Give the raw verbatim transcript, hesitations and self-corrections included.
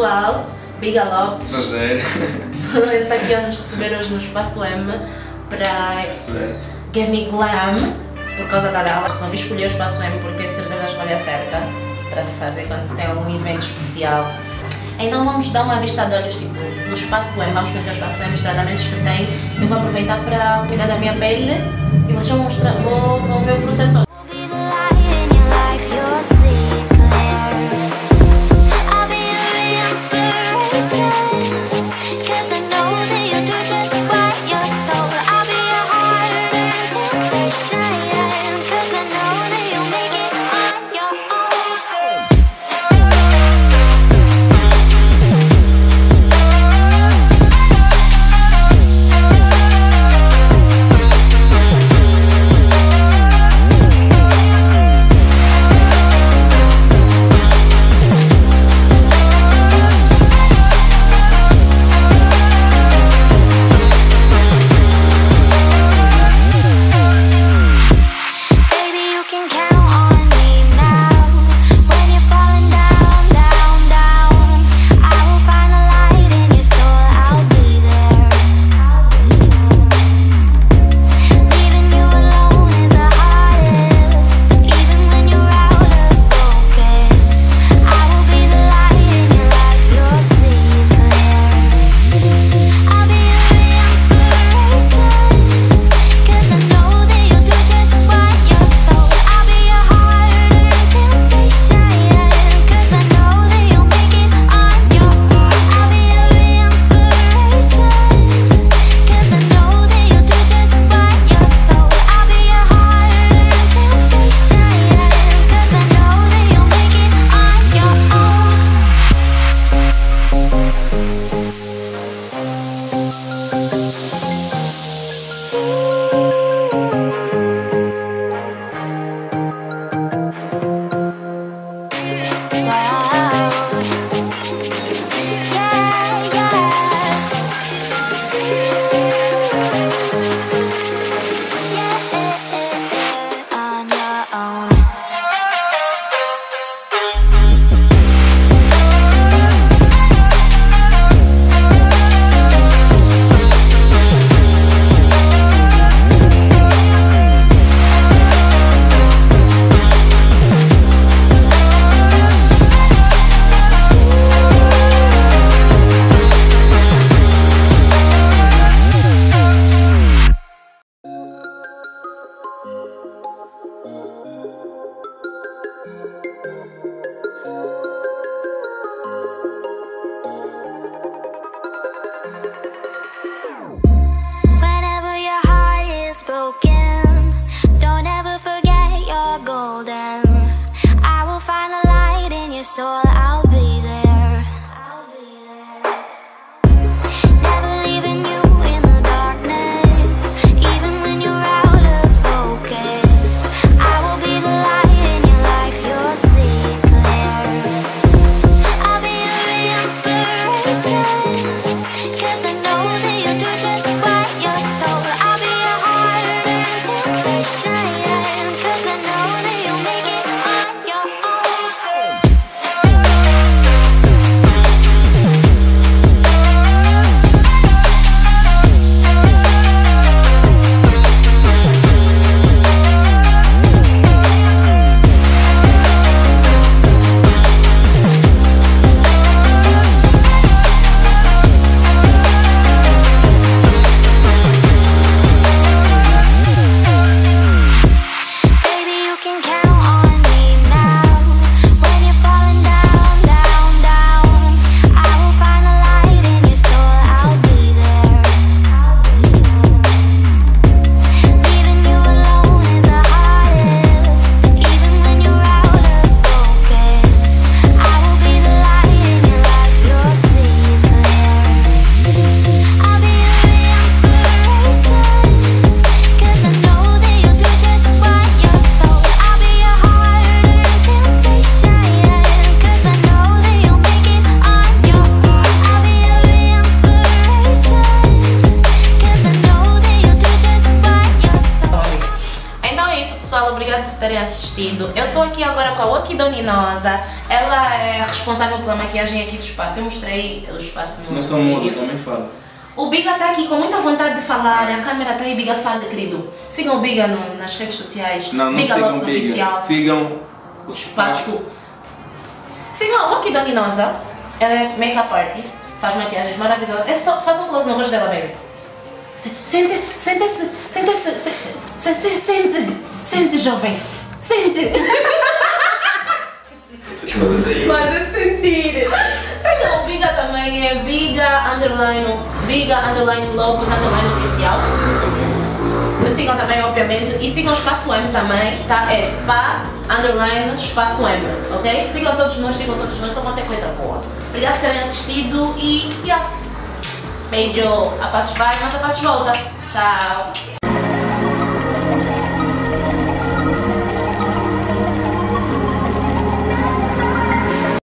pessoal, Biga Lopes. Prazer. Ele está aqui a nos receber hoje no Espaço M para Give Me Glam, por causa da dela. Resolvi escolher o Espaço M porque de certeza a escolha certa para se fazer quando se tem algum evento especial. Então vamos dar uma vista de olhos tipo, do Espaço M, vamos conhecer o Espaço M, os tratamentos que tem. Eu vou aproveitar para cuidar da minha pele e vocês vão, mostrar, vou, vão ver o processo todo. So I'll be there. Never leaving you in the darkness, even when you're out of focus. I will be the light in your life, you'll see it clear. I'll be your inspiration, 'cause I know that you'll do just what you're told. I'll be your heart-earned temptation, 'cause I know that you'll make it on your own. terem assistido. Eu estou aqui agora com a Oki Doninosa. Ela é responsável pela maquiagem aqui do espaço. Eu mostrei o espaço no Não sou vídeo. mudo, também falo. O Biga está aqui com muita vontade de falar. A câmera está aí, Biga fala, querido. Sigam o Biga no, nas redes sociais. Não, não Biga sigam Lopes o Biga. Oficial. Sigam o Espaço. Sigam a Oki Doninosa. Ela é make-up artist. Faz maquiagens maravilhosas. É só, faz um close no rosto dela, baby. Sente, sente-se, sente-se, sente, sente, sente, jovem, sente. Mas é sentir. Então, o Biga também é Biga underline, Biga underline Lopes underline oficial. Me sigam também, obviamente, e sigam o Espaço M também, tá? É Spa underline Espaço M, ok? Sigam todos nós, sigam todos nós, só vão ter coisa boa. Obrigado por terem assistido e, yeah. Beijo, a Passos vai, mas a Passos volta. Tchau.